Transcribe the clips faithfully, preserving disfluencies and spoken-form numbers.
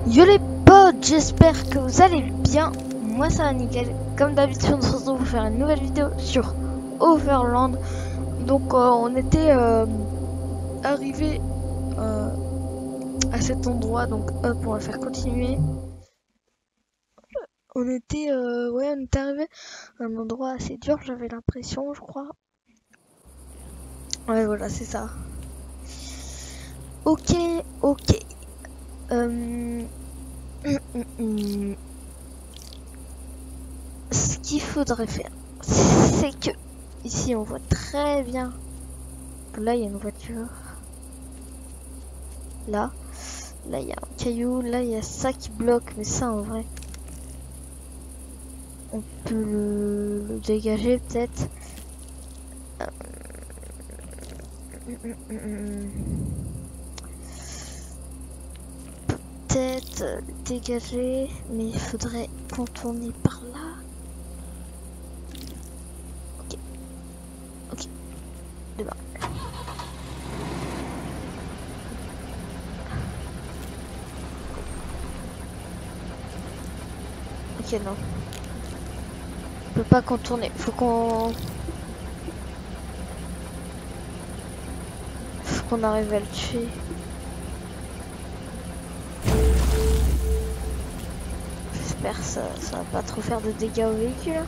Yo les potes, j'espère que vous allez bien. Moi ça va nickel. Comme d'habitude on se retrouve pour faire une nouvelle vidéo sur Overland. Donc euh, on était euh, arrivé euh, à cet endroit. Donc hop, on va faire continuer. On était euh, ouais on était arrivé à un endroit assez dur, j'avais l'impression, je crois. Ouais voilà, c'est ça. Ok, ok. Euh... hum, hum, hum. Ce qu'il faudrait faire, c'est que ici on voit très bien. Là il y a une voiture. Là, là il y a un caillou. Là il y a ça qui bloque, mais ça en vrai, on peut le, le dégager peut-être. Euh... Peut-être le dégager, mais il faudrait contourner par là. Ok, ok, demain. Ok, non. On peut pas contourner. Faut qu'on... Faut qu'on arrive à le tuer. J'espère que ça, ça va pas trop faire de dégâts au véhicule.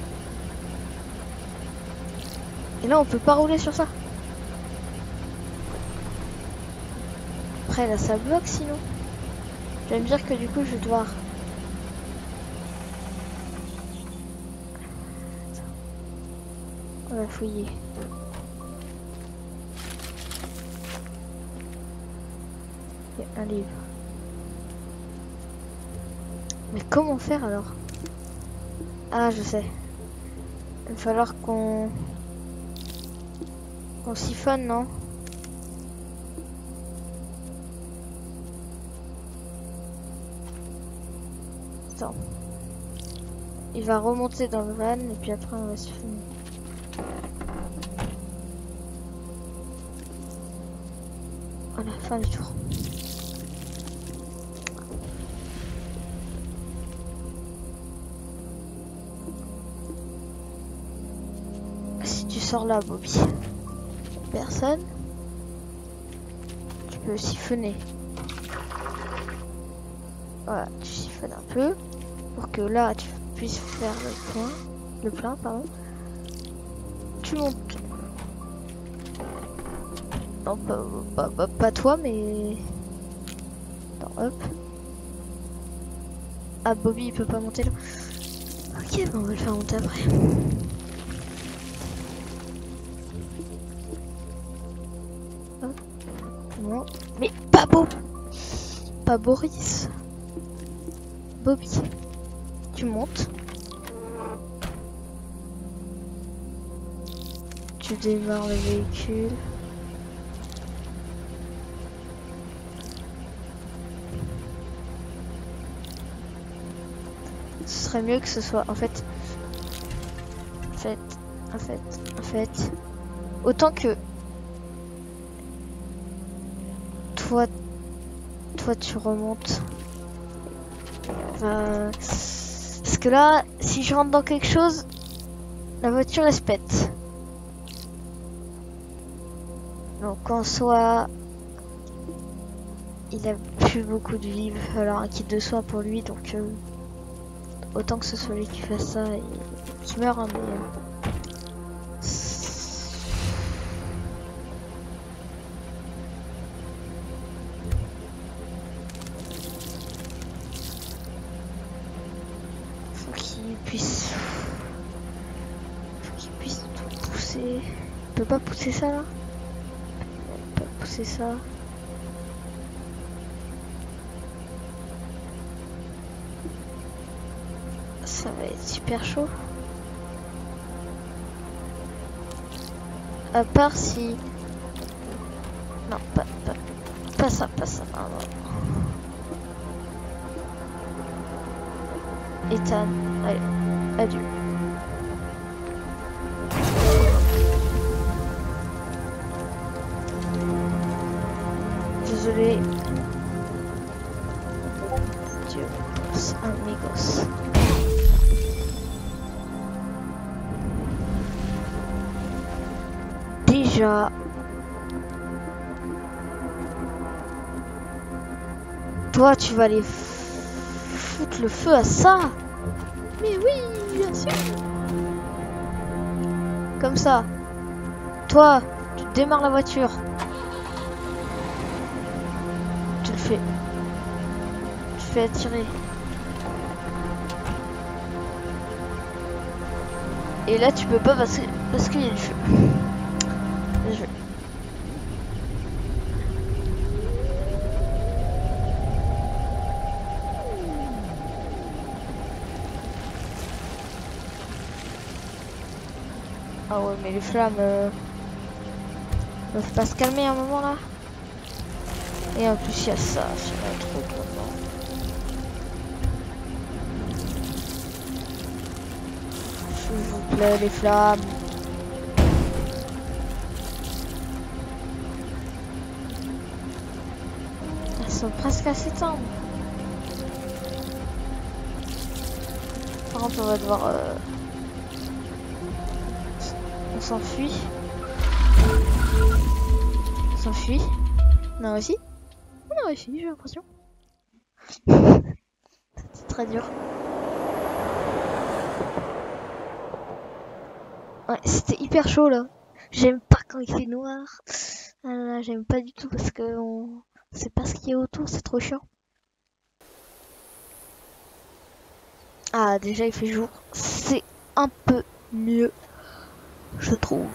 Et là, on peut pas rouler sur ça. Après, là, ça bloque sinon. Je vais me dire que du coup, je vais devoir... On va fouiller. Il y a un livre. Mais comment faire alors? Ah, je sais. Il va falloir qu'on... qu'on siphonne, non? Attends. Il va remonter dans le van et puis après on va siphonner. Voilà, fin du tour. Si tu sors là, Bobby, personne, tu peux siphonner. Voilà, tu siphonnes un peu pour que là tu puisses faire le plein, le plein, pardon. Tu montes. Non, pas, pas, pas, pas toi, mais... Attends, hop. Ah, Bobby, il peut pas monter là. Ok, bon, on va le faire monter après. Hop. Non. Mais pas Beau. Pas Boris. Bobby. Tu montes. Tu démarres le véhicule. Ce serait mieux que ce soit en fait, en fait, en fait, en fait, autant que toi, toi tu remontes. Euh, parce que là, si je rentre dans quelque chose, la voiture elle se pète. Donc en soi, il a plus beaucoup de vie, il va falloir un kit de soins pour lui, donc euh, autant que ce soit lui qui fasse ça et qui meurt, hein, mais euh, faut qu'il puisse, faut qu'il puisse tout pousser. Il peut pas pousser ça là. Il peut pas pousser ça. Ça va être super chaud. À part si... Non, pas, pas, pas ça, pas ça. Non, non. Ethan, allez, adieu. Désolé. déjà. Toi, tu vas aller foutre le feu à ça. Mais oui, bien sûr. Comme ça. Toi, tu démarres la voiture. Tu le fais. Tu fais attirer. Et là, tu peux pas parce que parce qu'il y a du feu. Bien joué. Ah ouais, mais les flammes euh, peuvent pas se calmer à un moment là. Et en plus, il y a ça sur le truc là-dedans. S'il vous plaît, les flammes. Elles sont presque à s'éteindre. Par contre, on va devoir... Euh... On s'enfuit. On s'enfuit. On a réussi. On a réussi, j'ai l'impression. C'est très dur. Ouais, c'était hyper chaud là. J'aime pas quand il fait noir. Ah là là, j'aime pas du tout parce que on sait pas ce qu'il y a autour, c'est trop chiant. Ah, déjà il fait jour. C'est un peu mieux, je trouve.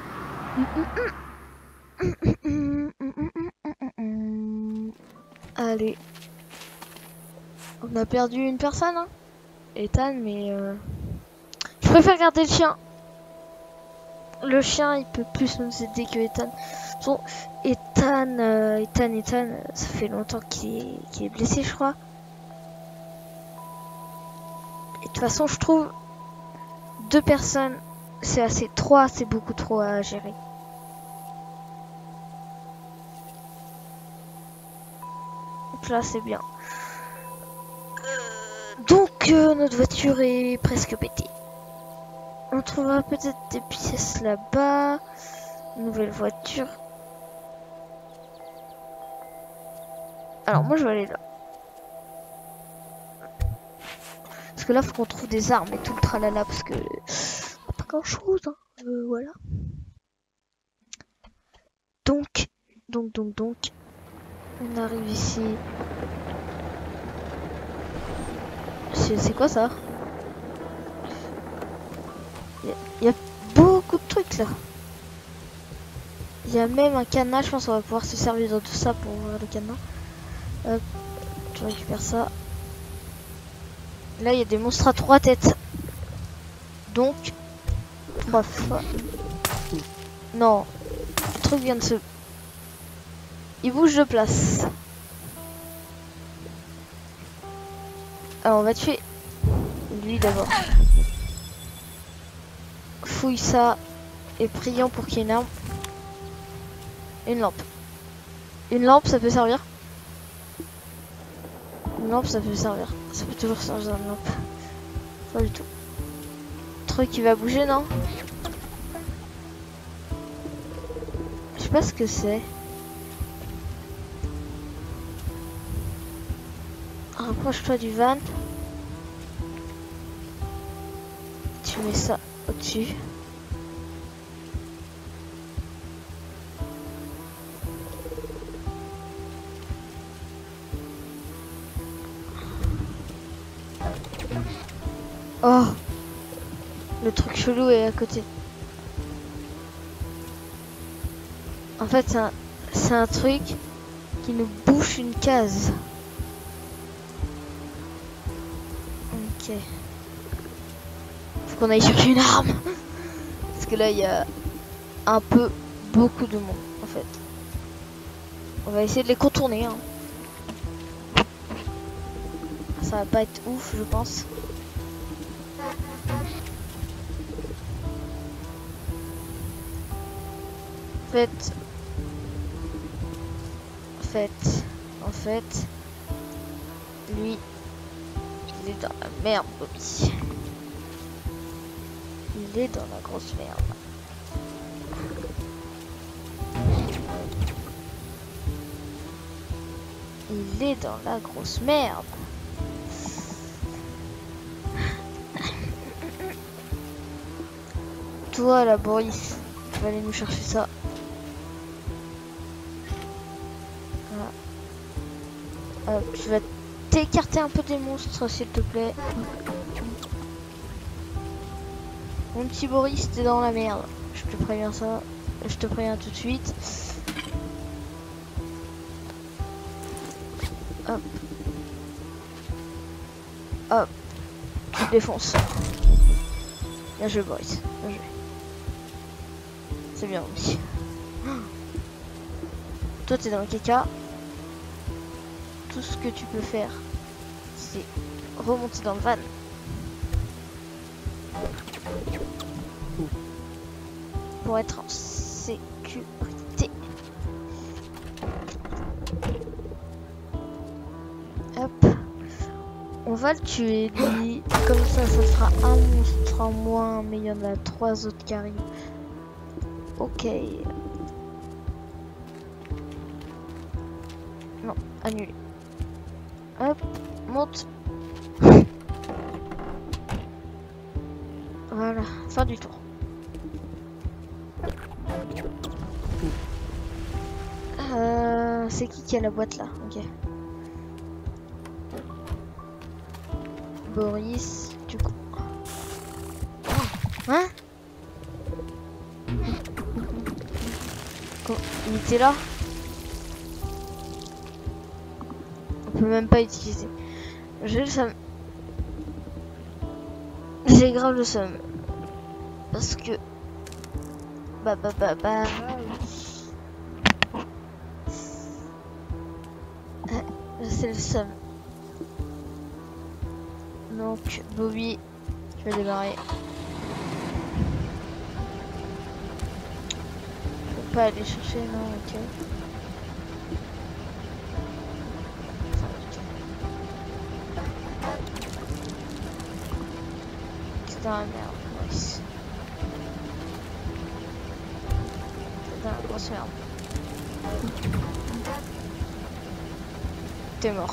Allez. On a perdu une personne, hein. Ethan, mais euh... je préfère garder le chien. Le chien, il peut plus nous aider que Ethan. Bon, Ethan, euh, Ethan, Ethan, ça fait longtemps qu'il est, qu'il est blessé, je crois. Et de toute façon, je trouve deux personnes, c'est assez. Trois, c'est beaucoup trop à gérer. Donc là, c'est bien. Euh, donc, euh, notre voiture est presque pétée. On trouvera peut-être des pièces là-bas. Nouvelle voiture. Alors moi je vais aller là. Parce que là faut qu'on trouve des armes et tout le tralala parce que pas grand chose. Hein. Euh, voilà. Donc, donc, donc, donc. On arrive ici. C'est quoi ça? Il y, y a beaucoup de trucs là. Il y a même un cadenas, je pense qu'on va pouvoir se servir de tout ça pour ouvrir le cadenas. Hop, je récupère ça. Là, il y a des monstres à trois têtes. Donc, trois fois. Non, le truc vient de se... Il bouge de place. Alors, on va tuer lui d'abord. Fouille ça et prions pour qu'il y ait une arme. Une lampe. Une lampe, ça peut servir. Une lampe, ça peut servir. Ça peut toujours servir une lampe. Pas du tout. Truc qui va bouger, non? Je sais pas ce que c'est. Rapproche-toi du van. Tu mets ça au-dessus. Oh, le truc chelou est à côté. En fait, c'est un, c'est un truc qui nous bouche une case. Ok. Faut qu'on aille chercher une arme. Parce que là, il y a un peu, beaucoup de monde, en fait. On va essayer de les contourner. Hein. Ça va pas être ouf, je pense. En fait, en fait, en fait, lui, il est dans la merde, Bobby. Il est dans la grosse merde. il est dans la grosse merde. Toi là, Boris, tu vas aller nous chercher ça. Voilà. Euh, tu vas t'écarter un peu des monstres, s'il te plaît. Mon petit Boris, t'es dans la merde. Je te préviens ça. Je te préviens tout de suite. Hop. Hop. Tu défonces. Bien joué, Boris. Bien joué. C'est bien aussi. Toi, t'es dans le caca. Tout ce que tu peux faire, c'est remonter dans le van. Pour être en sécurité. Hop. On va le tuer, lui. Comme ça, ça fera un monstre en moins, mais il y en a trois autres qui arrivent. Ok. Non, annulé. Hop, monte. Voilà, fin du tour. Euh, c'est qui qui a la boîte là? Ok. Boris, du coup. Hein? Il était là? On peut même pas utiliser. J'ai le seum. J'ai grave le seum. Parce que... Bah bah bah bah... C'est le seum. Donc, Bobby, je vais démarrer. Faut pas aller chercher, non, ok. C'est dans la merde, Boris. C'est dans la grosse merde. T'es mort.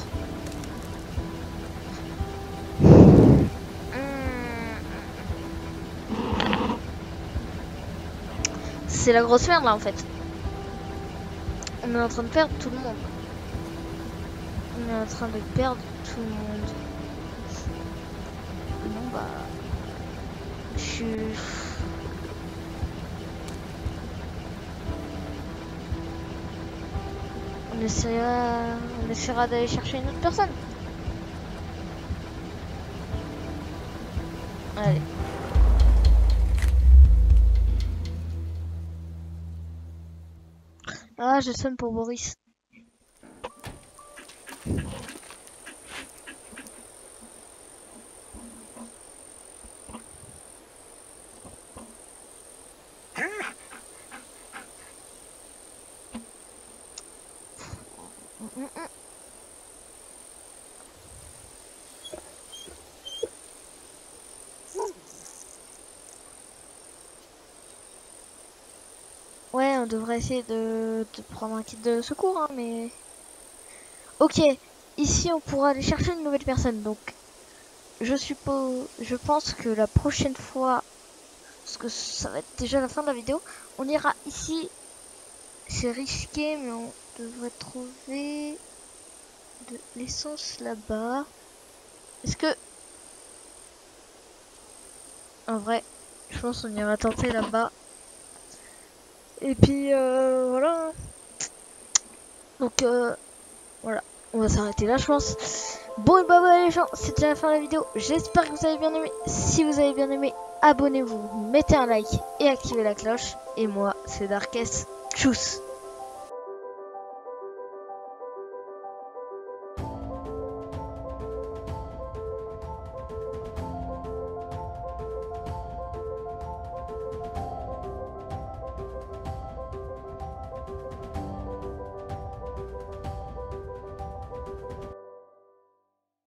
C'est la grosse merde là en fait. On est en train de perdre tout le monde. On est en train de perdre tout le monde. Bon bah... Je suis... On essaiera, on essaiera d'aller chercher une autre personne. Allez. Ah, je sonne pour Boris. Ouais, on devrait essayer de, de prendre un kit de secours, hein, mais... Ok, ici on pourra aller chercher une nouvelle personne, donc... Je suppose... Je pense que la prochaine fois... Parce que ça va être déjà la fin de la vidéo, on ira ici. C'est risqué, mais on devrait trouver... de l'essence là-bas. Est-ce que... En vrai, je pense qu'on ira tenter là-bas. Et puis euh, voilà. Donc euh, voilà, on va s'arrêter là je pense. Bon et bah voilà les gens, c'est déjà la fin de la vidéo. J'espère que vous avez bien aimé. Si vous avez bien aimé, abonnez-vous, mettez un like et activez la cloche. Et moi c'est Darkest. Tchuss.